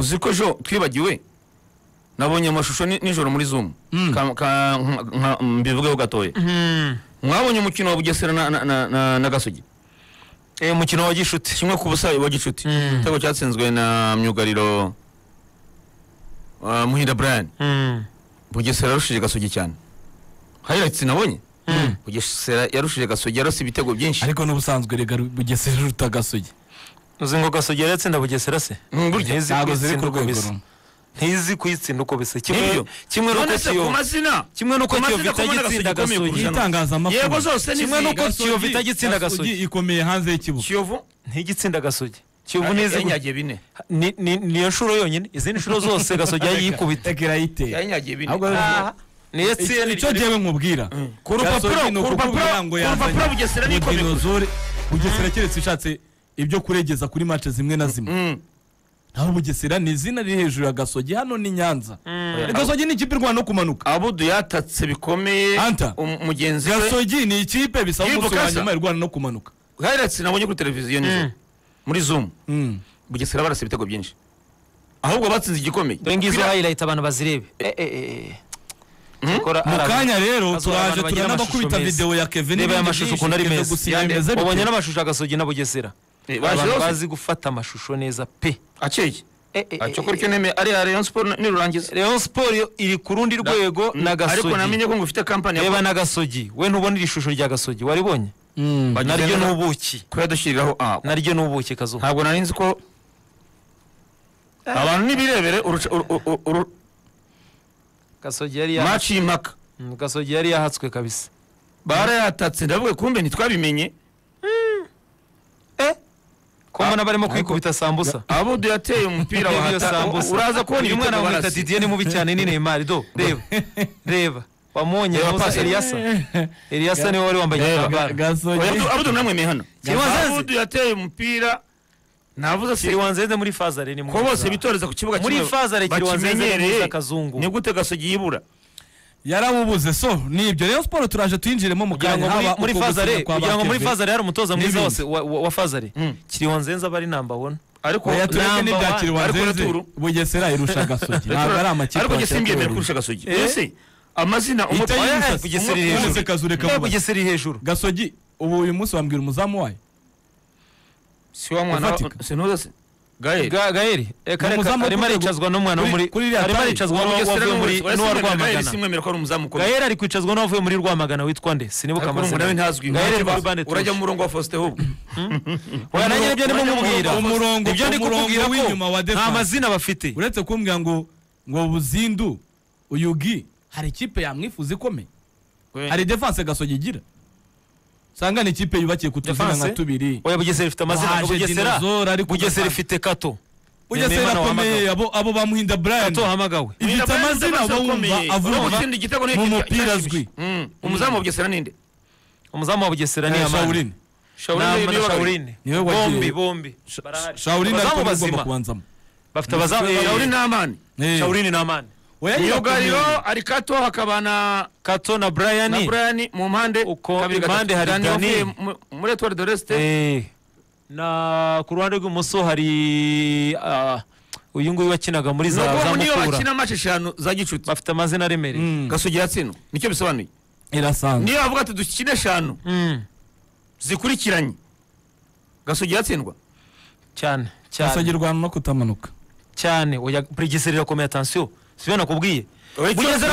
uziko jo twibagiwe nabonye amashusho nijoro muri Zoom mbivugeho gatoye mwabonye umukino wa Bugesera na Gasogi umukino wa Gishuti kimwe ku busa wa Gishuti tego cyatsinzwe na myugariro Muhinda Brian Bugesera yarushije Gasogi cyane highlights nabonye Bugesera yarushije Gasogi yarose ibitego byinshi ariko n'ubusanzwe rega Bugesera ruta Gasogi uzi ngo Gasogi yaratsinda Bugesera se burya ntago ziri ku rwego ntizi kuyitsinda uko bise kimwe nuko Kiyovu itagitsinda Gasogi itangazamakuru yego zose kimwe nuko Kiyovu itagitsinda Gasogi ikomeye hanze y'ikibuga Kiyovu ntigitsinda Gasogi Kiyovu neze yanyagiye bine ni nshuro yonyine izindi nshuro zose Gasogi yikubita egirayite yanyagiye bine niyo tsiye nicyo jewe nkubwira ku rupapuro Bugesera ni ikomeye Bugesera keretse ishatse ibyo kuregeza kuri match zimwe na zimwe aho Bugesera ni izina riri hejuru ya Gasogi hano ni Nyanza Gasogi ni ikipe irwana no kumanuka Abudu yatatse bikomeye umugenzi Gasogi ni ikipe bisaba umunsi wa nyuma irwana no kumanuka highlights nabonye kuri televiziyo nizo muri Zoom Bugesera barase ibitego byinshi ahubwo batsinze igikomeye ngizo highlight abantu bazirebe mukanya rero turaje turanabakubita video ya Kevin niba amashusho ukunda ari meza ubonye n'amashusho Gasogi na Bugesera bazi gufata amashusho neza pe akeye acokora cyo neme ari Rayon Sport ni rurangiza Rayon Sport iri ku rundi rwego na Gasogi ariko namenye ko ngufite company yaba na Gasogi we ntubona iri shusho rya Gasogi waribonye naryo nubuki ko yadashiriraho naryo nubuki kazo ntabwo narinzi ko abantu nibirebere Gasogi yari match impaka Gasogi yari yahatswe kabisa barayatatse ndavuga kumbe ntitwabimenye Komana barimo kwikubita sambusa Abudu yateye umupira wa sambusa uraza kubona uyu mwana wamwita Didier ni mubi cyane ni Neymar do reba wamonye Eliasa ni wari wambaye Abudu namwe mehano Abudu yateye umupira navuze se Kiriwanzeze muri Fazare ni ko bose bitoreza ku kibuga muri Fazare Kiriwanzeze muri Kazungu ni gute Gasogi yibura yarabubuze so nibyo Rayon Sport turaje twinjiremo mu kanya muri Fazare kugira ngo muri Fazare hari umutoza mwiza wose wa Fazare Kiriwanzenza bari number 1 ariko yatureke ni bya Kiriwanzenze Bugesera irusha Gasogi ntabwo ari amakipe ariko gisimbiye kurusha Gasogi ese amazina umutwaye Bugesera hejuru Gasogi ubu uyu munsi wambwira umuzamu wayo si wa mwana sinoza se Gaeri arimo aricazwa n'umwana wo muri arimo aricazwa n'uwa Rwamagana Gaeri ari kwicazwa n'uwavuye muri Rwamagana witwa nde sinibuka amazina Gaeri urajya mu murongo wa Faustin hubwo wananye ibyo ndimo mubwira umurongo ibyo ndi kukubwira w'inyuma wa defense nta mazina bafite uretse kumbwira ngo Buzindu uyugi hari ikipe yamwifuza ikomeye hari defense Gasogi igira sanga ni ikipe yubakiye kutuzina nka tubiri oya Bugesera ifite amazina Bugesera ifite Kato Bugesera akomeye abo bamuhinda Brian Kato hamagawe ifite amazina avuga mu mupira azwi umuzamu wa Bugesera ninde umuzamu wa Bugesera ni Amani Shaurine niwe bombi Shaurine ariko kubanzamo bafite abazamu Shaurine na Amani Shaurine na Amani Myugariro ari Kato hakabana Kato na Brian mu mpande kabiri hari Dani muri Etoile de l'Est na ku ruhande rw'umuso hari uyu nguyu wakinaga muri za Mukura niyo bakina match 5 za Gicuti bafite amazina aremereye Gasogi yatsino nicyo bisobanuye irasanzwe niyo avuga ati dukine 5 zikurikiranye Gasogi yatsindwa cyane Gasogi rwana no kutamanuka cyane oya Bugesera irakomeye attention sibe nakubwiye Bugesera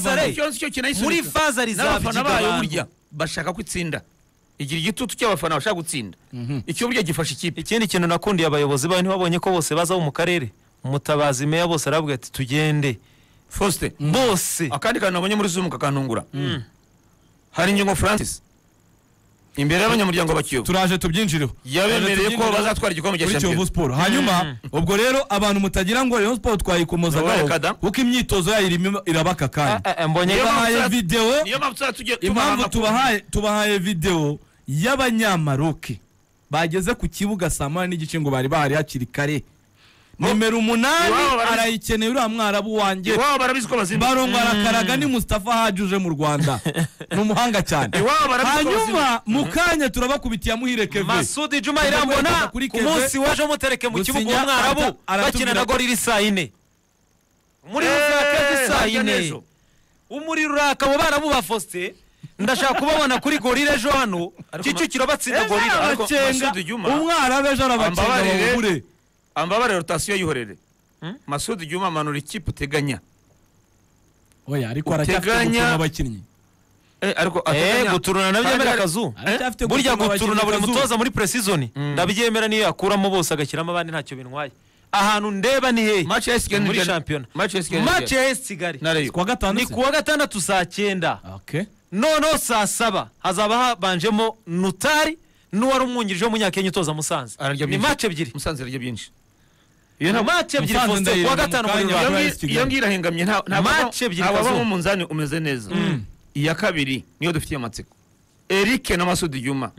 muri Fazare n'abafana bayo burya bashaka kwitsinda igira igitutu cy'abafana bashaka gutsinda icyo burya gifasha ikipe ikindi kintu nakundiye abayobozi bayo ntibabonye ko bose baza mu karere umutabazi meya bose aravuga ati tugende Faustin bose akandi kantu nabonye muri Zoom kakantungura hari Nyungu Francis imbere y'abanyamuryango bakiyo turaje tubyinjireho yabemereye ko bazatwara igikombe cya Champions Sport hanyuma ubwo rero abantu mutagira ngo Rayon Sport twayikomozaga kuko imyitozo yayo irabaka kandi mbonye bahaye video niyo impamvu tubahaye video y'abanyamaroke bageze ku kibuga saa 8 n'igice ngo bari bahari hakiri kare nimero 8 arayikeneye uriya mwarabu wanjye iwabo barabizi ko bazinduka barongo arakaraga ni Mustafa Haji uje mu Rwanda ni umuhanga cyane hanyuma mukanya turabakubitiye Muhire Kevin Masudi Juma Irambona ku munsi waje mutereke mu kibuga umwarabu bakina na Gorilla saa 4 muri uzaka saa 4 umuriro urakabo barabu bafoste ndashaka kubabona kuri Gorilla ejo hano Kicukiro batsinda Gorilla ariko Masudi Juma umwarabu ejo arabacenga babure ambabare rotation yihorere Masudi Juma manura ikipe uteganya oya ariko aracyafite abakinnyi ariko guturuna nabyo mbere akazu burya guturuna buri mutoza muri pre-season ndabyemera niyo yakuramo bose agashyiramo abandi ntacyo bintwaye ahantu ndeba ni he match ya Kigali muri champion match ya Kigali ni kuwa gatandatu saa 9 okay no saa 7 hazaba habanjemo Nutari n'uwari umwungirije w'umunyakenya utoza Musanze ni match ebyiri Musanze rya byinshi iyo match ebyiri foste kuwa gatanu muri iyo ngira hengamye nta match ebyiri abo mu nzani umeze neza iya kabiri niyo dufitiye amatsiko Eric na Masudi Juma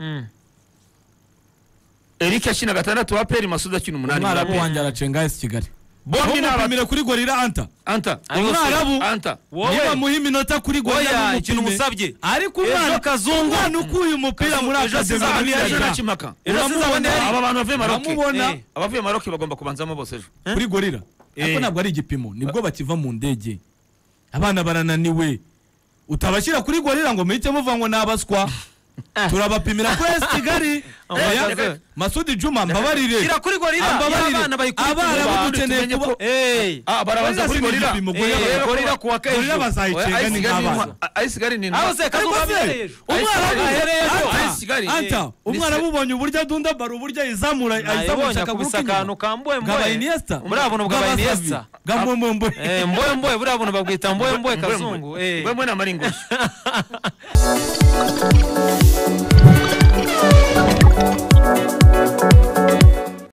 Eric akina 6 wa Peri Masudi akina 8 umwarabu wanjye aracenga Kigali bombi nabapimira kuri Gorilla anta umwarabu anta niba muhi minota kuri Gorilla ikintu umusabye ariko umwana kazungu nukuye umupira muri akademi yakimaka aba bantu bavuye Maroc abavuye Maroc bagomba kubanzamo bose ejo kuri Gorilla ariko ntabwo ari igipimo nibwo bakiva mu ndege abana barananiwe utabashyira kuri Gorilla ngo muhite muva ngo nabaswa turabapimira kuri Kigali Masudi Juma mbabarire kira kuri Gorilla abana bayikurikira kuba barabaza kuri Gorilla Gorilla kuwa kesho Gorilla bazayicenga ni nk'abana Kigali ni abuze kazubabirejo anta umwana bubonye uburyo adunda baro uburyo izamura ayizamuka kabusakano kamboye mboye Iniesta murabona bwa Iniesta gamboye mboye burabona babwita mboye kazungu mboye na maringo